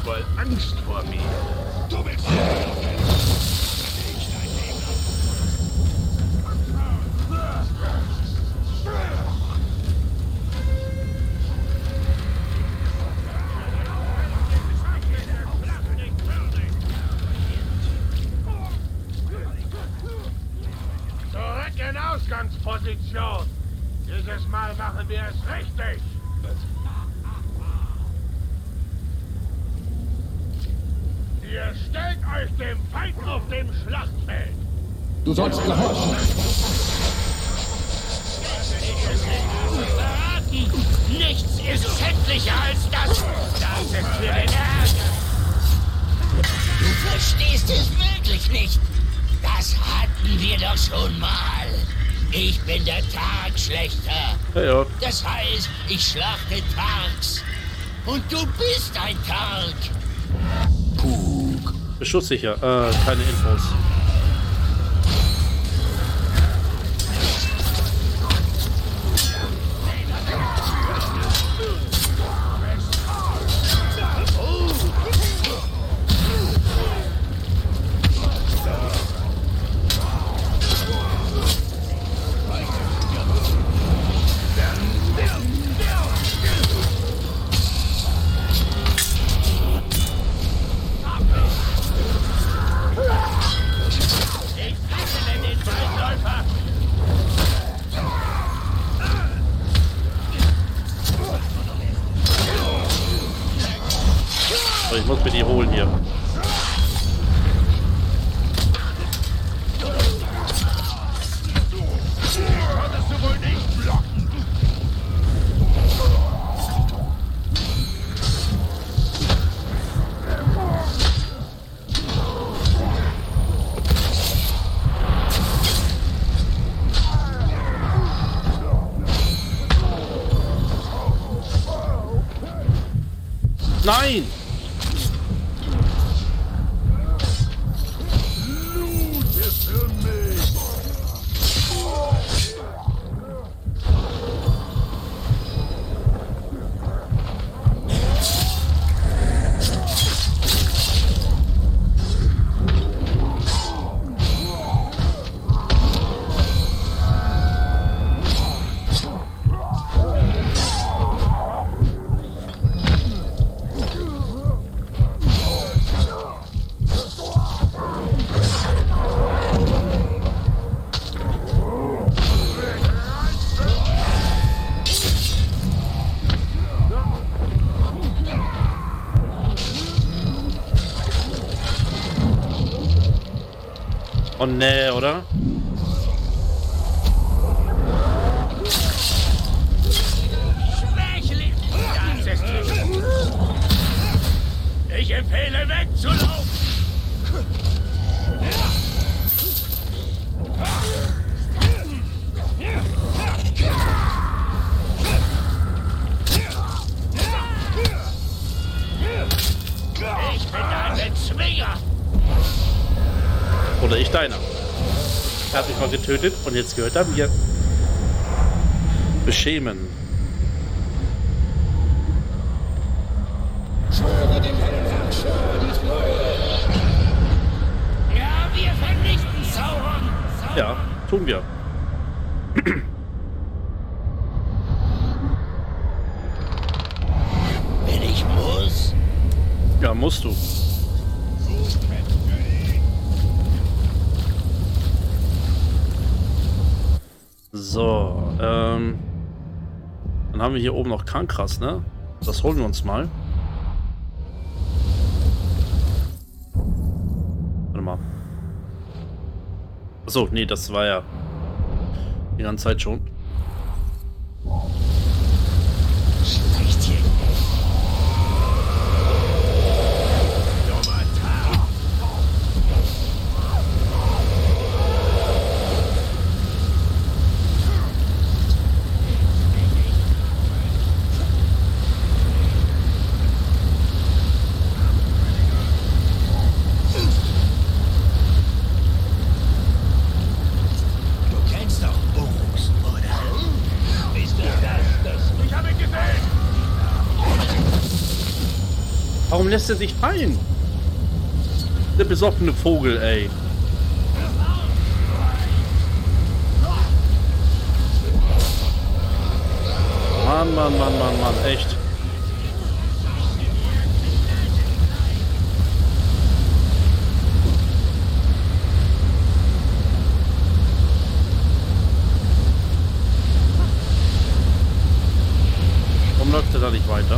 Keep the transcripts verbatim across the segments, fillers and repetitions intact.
voll Angst vor mir. Du willst zurück in Ausgangsposition. Dieses Mal machen wir es richtig. Ihr stellt euch dem Feind auf dem Schlachtfeld. Du sollst gehorchen. Verraten! Nichts ist schändlicher als das. Das ist für den Ärger. Du verstehst es wirklich nicht. Das hatten wir doch schon mal. Ich bin der Tagschlächter. Ja, ja. Das heißt, ich schlachte Tarks. Und du bist ein Tark. Beschusssicher. Äh, keine Infos. Ich muss mir die holen hier. Konntest du wohl nicht blocken? Nein! Oh nee, oder? Schwächling! Das ist nicht. Ich empfehle wegzulaufen! Ich bin ein Bezwinger! Oder ich deiner. Er hat mich mal getötet und jetzt gehört er mir. Beschämen. Schwöre dem Herrn, schwöre die Treue. Ja, wir vernichten Sauron! Sauron. Ja, tun wir. Wenn ich muss. Ja, musst du. So, ähm. Dann haben wir hier oben noch Kankras, ne? Das holen wir uns mal. Warte mal. Achso, nee, das war ja die ganze Zeit schon. Schleicht hier. Du kennst doch Urux, oder? Bist du das, das... Ich habe ihn gesehen! lässt er sich fallen? Der besoffene Vogel, ey. Mann, Mann, Mann, Mann, Mann, echt. Warum läuft er da nicht weiter?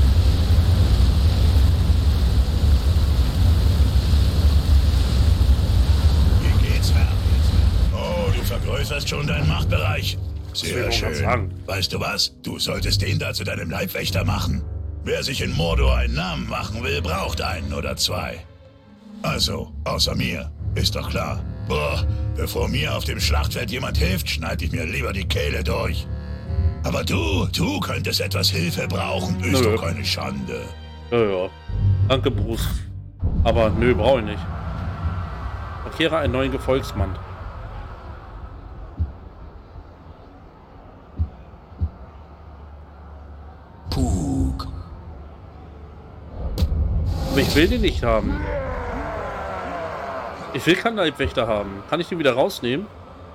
Wie geht's, Herr? Oh, du vergrößerst schon deinen Machtbereich. Sehr schön. Weißt du was? Du solltest den da zu deinem Leibwächter machen. Wer sich in Mordor einen Namen machen will, braucht einen oder zwei. Also, außer mir. Ist doch klar. Boah, bevor mir auf dem Schlachtfeld jemand hilft, schneide ich mir lieber die Kehle durch. Aber du, du könntest etwas Hilfe brauchen. Ist Nö. doch keine Schande. Ja, ja. Danke, Bruce. Aber nö, brauche ich nicht. Markiere einen neuen Gefolgsmann. Pug. Aber ich will den nicht haben. Ich will keinen Leibwächter haben. Kann ich den wieder rausnehmen?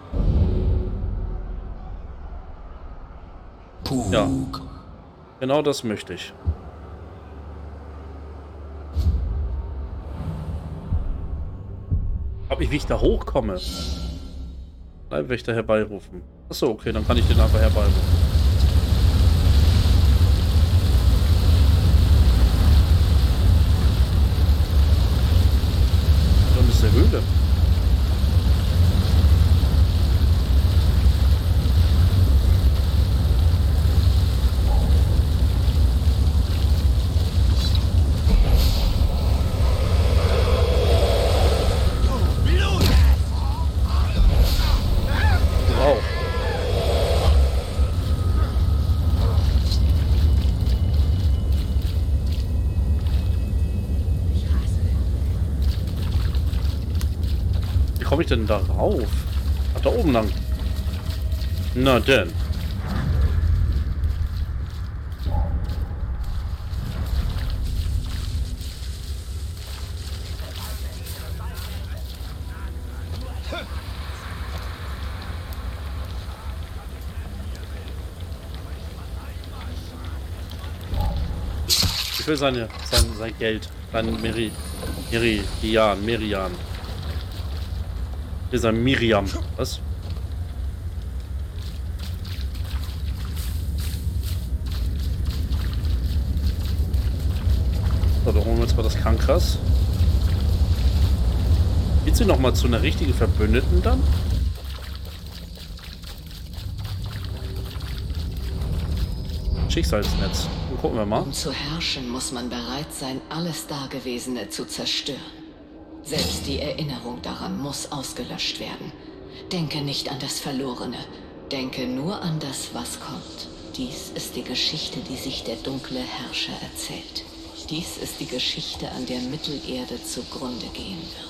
Pug. Ja. Genau das möchte ich. Aber wie ich da hochkomme? Leibwächter herbeirufen. Achso, okay, dann kann ich den einfach herbeirufen. Der Höhle. Wow. Wie komme ich denn da rauf? Ach, da oben lang. Na denn. Ich will seine, sein, sein Geld. Sein Meri... Meridian. Merian. Dieser Miriam. Was? So, da holen wir jetzt mal das Krankras. Geht sie nochmal zu einer richtigen Verbündeten dann? Schicksalsnetz. Dann gucken wir mal. Um zu herrschen, muss man bereit sein, alles Dagewesene zu zerstören. Selbst die Erinnerung daran muss ausgelöscht werden. Denke nicht an das Verlorene. Denke nur an das, was kommt. Dies ist die Geschichte, die sich der dunkle Herrscher erzählt. Dies ist die Geschichte, an der Mittelerde zugrunde gehen wird.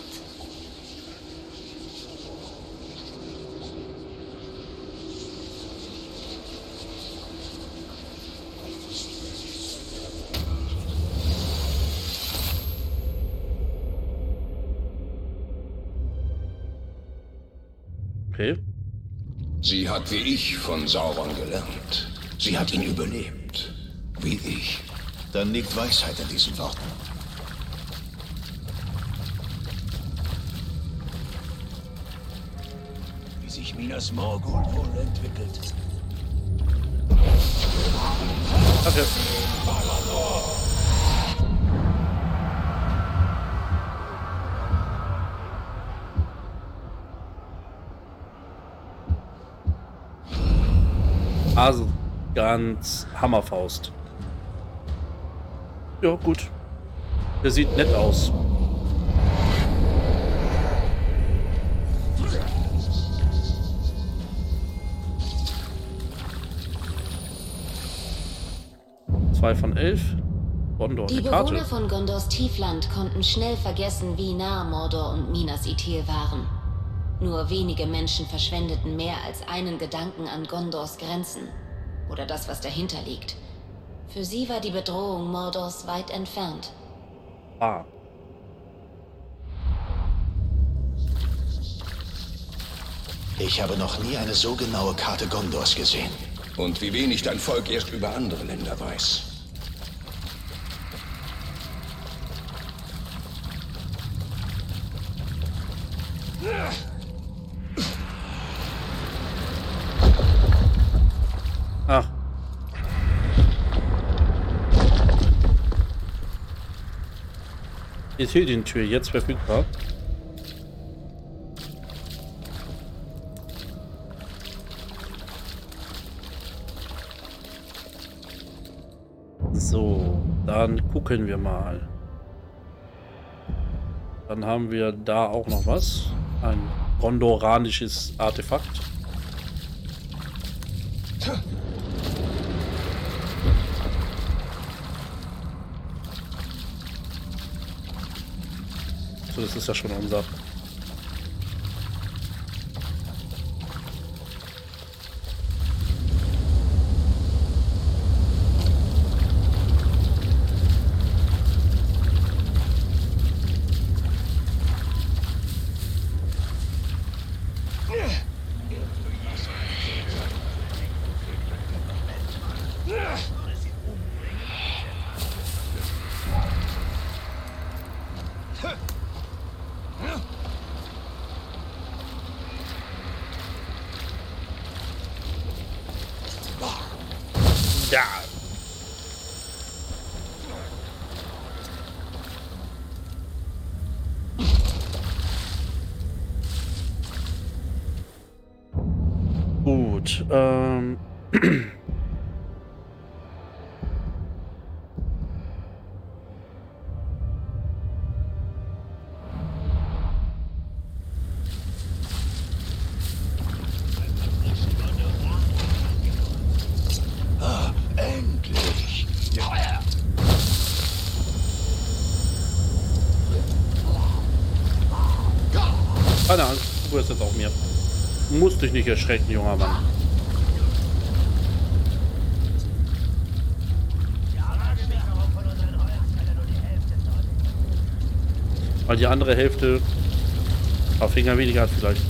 Okay. Sie hat wie ich von Sauron gelernt. Sie hat ihn überlebt. Wie ich. Dann liegt Weisheit in diesen Worten. Wie sich Minas Morgul wohl entwickelt. Okay. Also ganz Hammerfaust. Ja, gut. Der sieht nett aus. Zwei von elf. Gondor, Die eine Karte. Bewohner von Gondors Tiefland konnten schnell vergessen, wie nah Mordor und Minas Ithil waren. Nur wenige Menschen verschwendeten mehr als einen Gedanken an Gondors Grenzen. Oder das, was dahinter liegt. Für sie war die Bedrohung Mordors weit entfernt. Ah. Ich habe noch nie eine so genaue Karte Gondors gesehen. Und wie wenig dein Volk erst über andere Länder weiß. Ach. Ethylien-Tür jetzt verfügbar. So, dann gucken wir mal. Dann haben wir da auch noch was. Ein gondoranisches Artefakt. So, das ist ja schon unser. Ja. Gut, ähm. Keine Angst, du wirst jetzt auch mir. Musst dich nicht erschrecken, junger Mann. Weil die andere Hälfte ein paar Finger weniger hat vielleicht.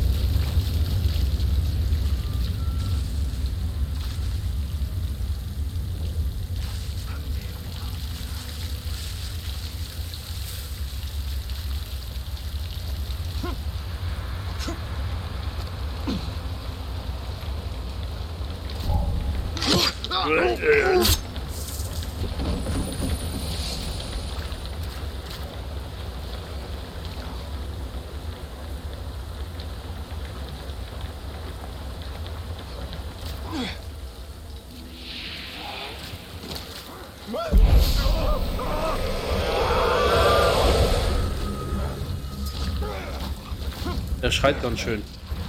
Er schreit ganz schön.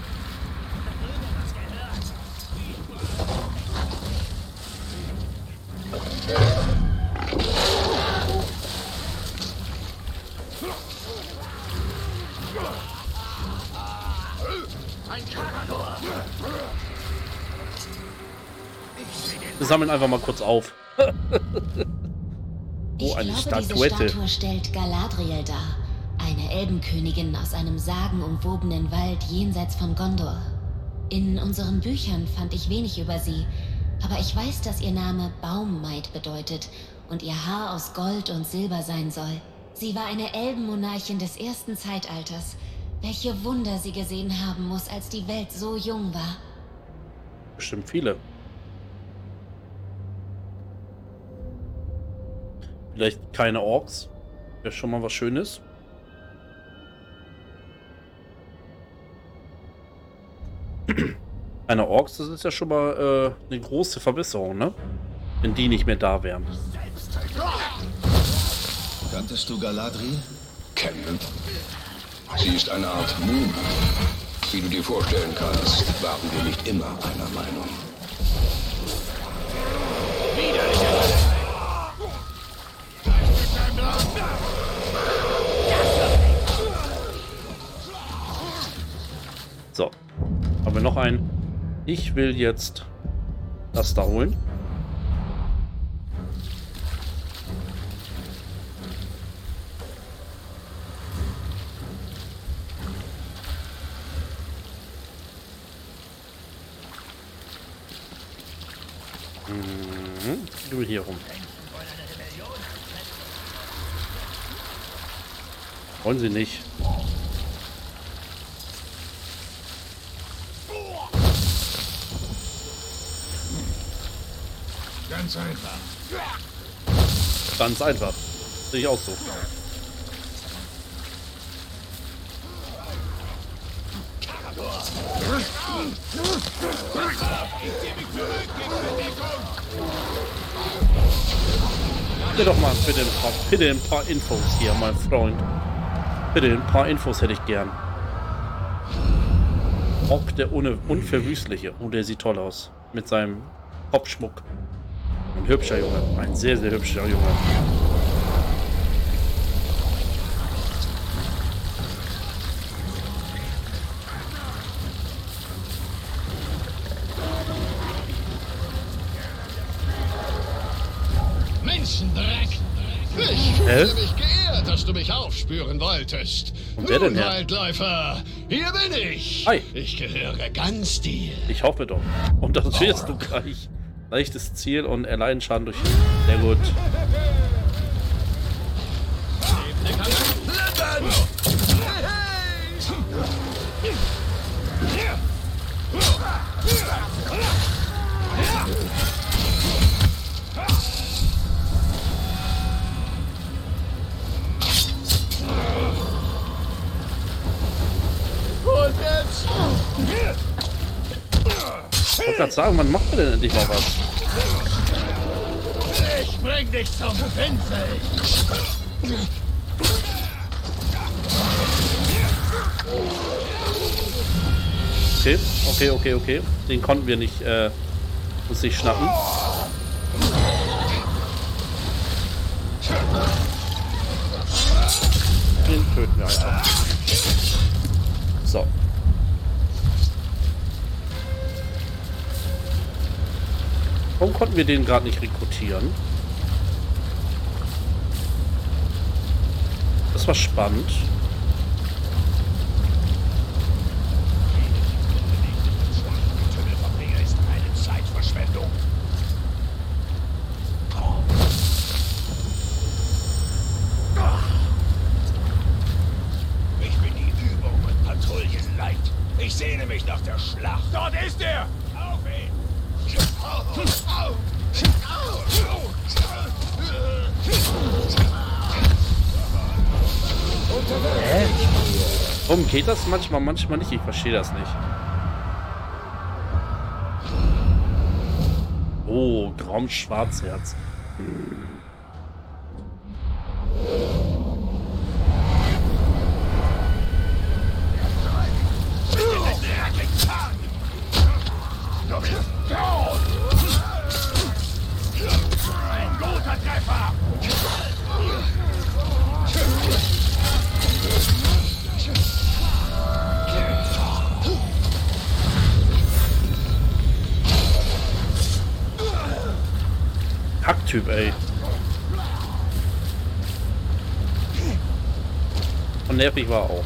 Wir sammeln einfach mal kurz auf. Oh, eine ich glaube, Statuette. Diese Statue stellt Galadriel dar. Eine Elbenkönigin aus einem sagenumwobenen Wald jenseits von Gondor. In unseren Büchern fand ich wenig über sie, aber ich weiß, dass ihr Name Baummaid bedeutet und ihr Haar aus Gold und Silber sein soll. Sie war eine Elbenmonarchin des ersten Zeitalters. Welche Wunder sie gesehen haben muss, als die Welt so jung war. Bestimmt viele. Vielleicht keine Orks. Wäre schon mal was Schönes. Eine Orks, das ist ja schon mal äh, eine große Verbesserung, ne? Wenn die nicht mehr da wären. Kanntest du Galadriel? Kennen. Sie ist eine Art Moon. Wie du dir vorstellen kannst, waren wir nicht immer einer Meinung. So. Haben wir noch einen? Ich will jetzt das da holen. Mhm. Du hier rum. Wollen sie nicht. Ganz einfach. Ganz einfach. Sehe ich auch so. Bitte doch mal bitte ein paar, bitte ein paar Infos hier, mein Freund. Bitte ein paar Infos hätte ich gern. Ork der Un Unverwüstliche. Oh, der sieht toll aus. Mit seinem Kopfschmuck. Ein hübscher Junge. Ein sehr, sehr hübscher Junge. Menschendreck! Ich fühle mich geehrt, dass du mich aufspüren wolltest. Und wer denn, Nun, Herr? Waldläufer, hier bin ich. Hi. Ich gehöre ganz dir. Ich hoffe doch. Und das wirst du gleich. Leichtes Ziel und Erleidenschaden durch... Sehr gut. Ich wollte gerade sagen, wann macht ihr denn endlich mal was? Ich bring dich zum Pinsel. Okay, okay, okay, okay. Den konnten wir nicht, äh, uns nicht schnappen. Den töten wir einfach. So. Warum konnten wir den gerade nicht rekrutieren? Das war spannend. ist eine Zeitverschwendung. Ich bin die Übung und Patrouillen leid. Ich sehne mich nach der Schlacht. Dort ist er! Auf ihn! Hä? Warum geht das manchmal, manchmal nicht? Ich verstehe das nicht. Oh, Graum-Schwarzherz. Hm. Ein guter Treffer! Hacktyp, ey. Und nervig war auch.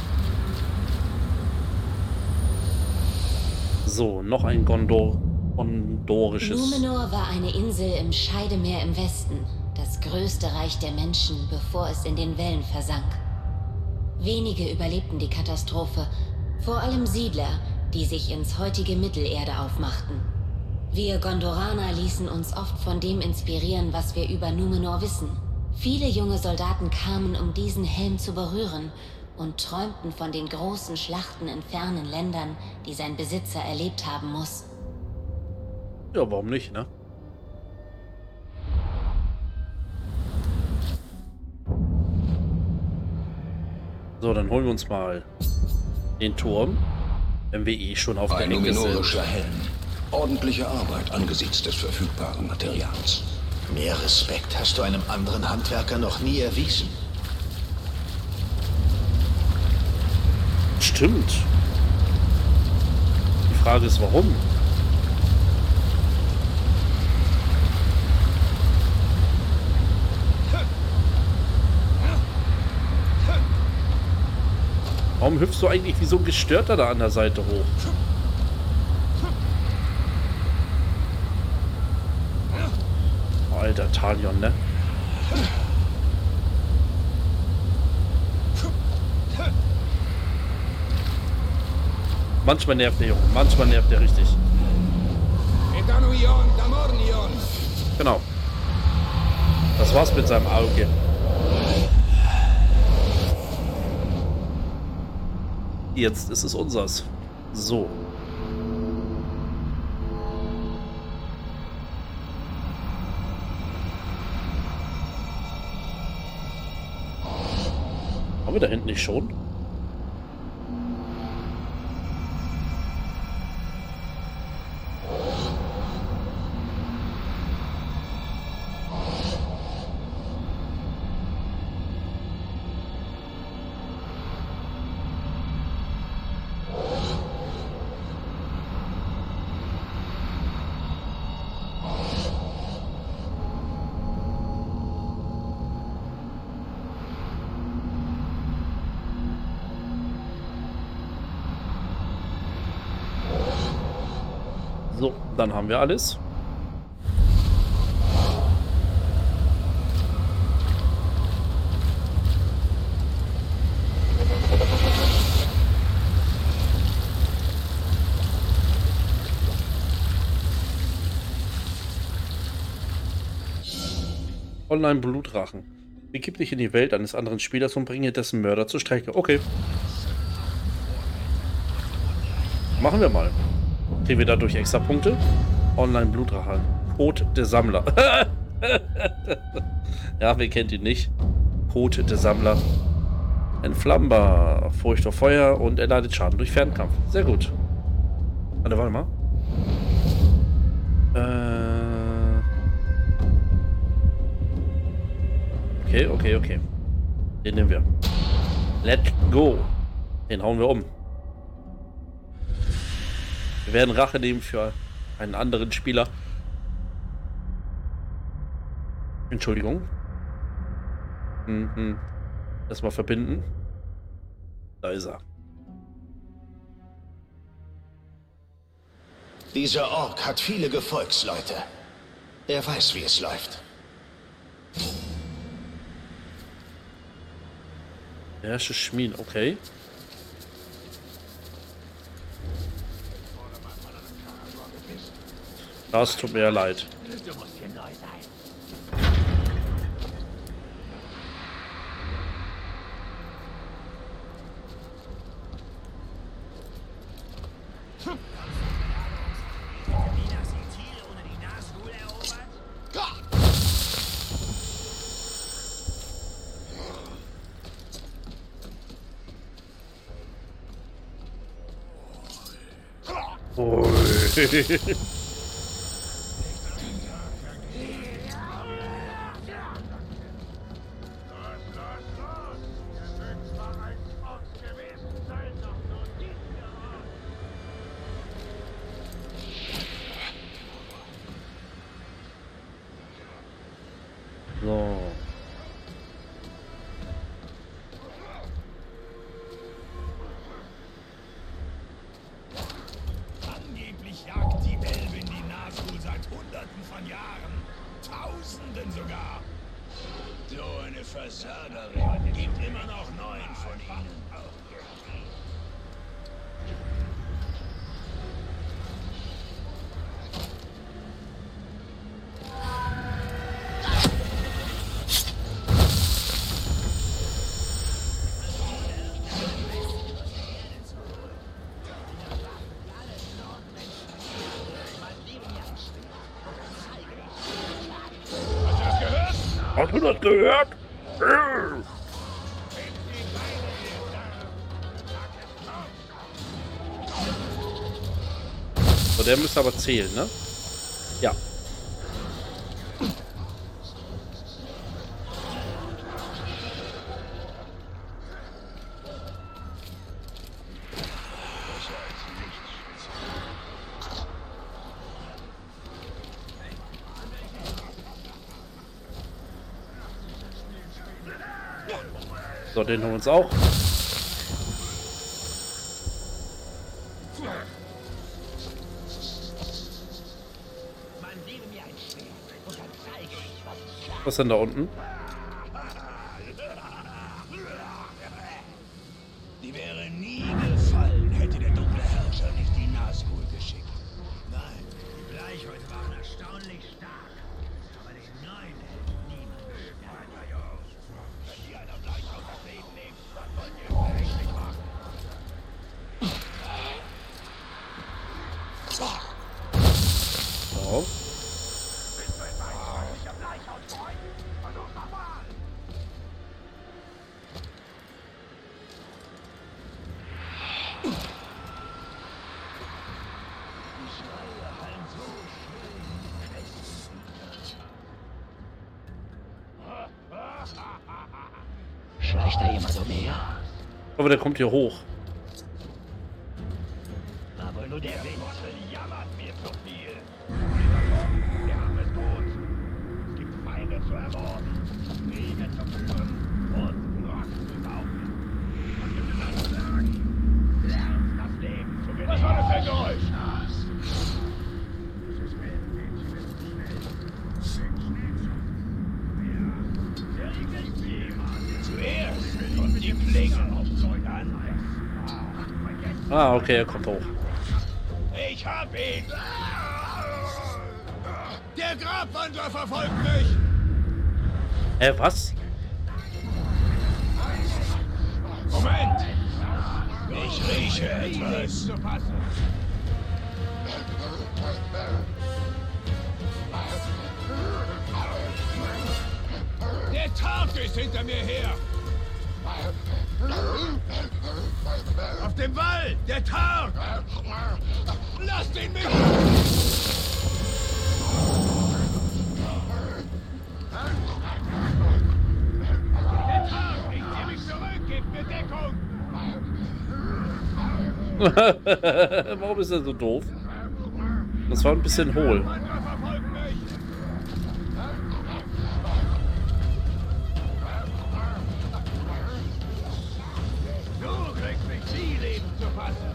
So, noch ein Gondor gondorisches. Numenor war eine Insel im Scheidemeer im Westen, das größte Reich der Menschen, bevor es in den Wellen versank. Wenige überlebten die Katastrophe, vor allem Siedler, die sich ins heutige Mittelerde aufmachten. Wir Gondoraner ließen uns oft von dem inspirieren, was wir über Numenor wissen. Viele junge Soldaten kamen, um diesen Helm zu berühren und träumten von den großen Schlachten in fernen Ländern, die sein Besitzer erlebt haben muss. Ja, warum nicht, ne? So, dann holen wir uns mal den Turm, wenn wir eh schon auf der Ein Ecke sind. numenorischer Helm. Ordentliche Arbeit angesichts des verfügbaren Materials. Mehr Respekt hast du einem anderen Handwerker noch nie erwiesen. Stimmt. Die Frage ist, warum? Warum hüpfst du eigentlich wie so ein Gestörter da an der Seite hoch? alter Talion, ne? Manchmal nervt der Junge, manchmal nervt der richtig. Genau. Das war's mit seinem Auge. Jetzt ist es unseres. So. Haben wir da hinten nicht schon? So, dann haben wir alles. Online-Blutrachen. Begib dich in die Welt eines anderen Spielers und bringe dessen Mörder zur Strecke. Okay. Machen wir mal. Kriegen wir dadurch extra Punkte? Online-Blutrache. Tod der Sammler. Ja, wer kennt ihn nicht? Tod der Sammler. Entflammbar. Furcht vor Feuer und er leidet Schaden durch Fernkampf. Sehr gut. Warte, warte mal. Äh... Okay, okay, okay. Den nehmen wir. Let's go. Den hauen wir um. Wir werden Rache nehmen für einen anderen Spieler. Entschuldigung. Mhm. Erstmal verbinden. Da ist er. Dieser Ork hat viele Gefolgsleute. Er weiß, wie es läuft. Herrsche Schmieden, okay. Das tut mir ja leid. Du musst hier neu sein. Ui. So. Angeblich jagt die Elbin die Nazgul seit Hunderten von Jahren. Tausenden sogar. So eine Versagerin. Gibt immer noch neun von ihnen. Hast du das gehört? So, der müsste aber zählen, ne? Ja. So, den holen wir uns auch. Man gebe mir ein Schwert. Was ist denn da unten? Die wäre nie gefallen, hätte der dunkle Herrscher nicht die Nazgul geschickt. Nein, die Bleichhäute waren erstaunlich stark. Aber den neuen hätte niemand gestärkt. Wenn die einer Bleichhaut das Leben nimmt, dann wollt ihr es richtig machen. Oh. Schleicht da jemand umher? Aber der kommt hier hoch. Aber nur der Wind. Jammert mir zu viel. Wir haben es gut. Es gibt Feinde zu ermorden, Kriege zu führen und Rock zu saugen. Was gibt es noch zu sagen? Lernt das Leben zu genießen. Was war das für ein Geräusch? Zuerst kommt die Klinge auf dann. Ah, okay, er kommt hoch. Ich hab ihn! Der Grabwandler verfolgt mich! Hä, was? Moment! Ich rieche etwas. Der Tark ist hinter mir her! Auf dem Wall! Der Tark! Lasst ihn mich! Der Tark! Ich zieh mich zurück! Gebt mir Deckung! Warum ist er so doof? Das war ein bisschen hohl. Verfolgt mich! Du kriegst mich nie leben zu fassen!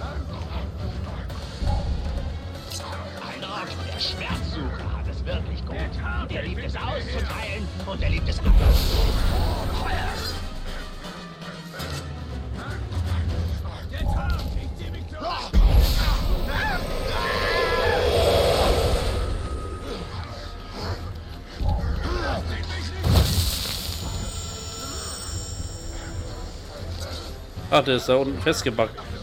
Ein Ort, der Schmerzsucher hat es wirklich gut. Der liebt es auszuteilen und er liebt es aus. Feuer! Der Tark! Ich zieh mich zurück! Ah, der ist da unten festgebackt.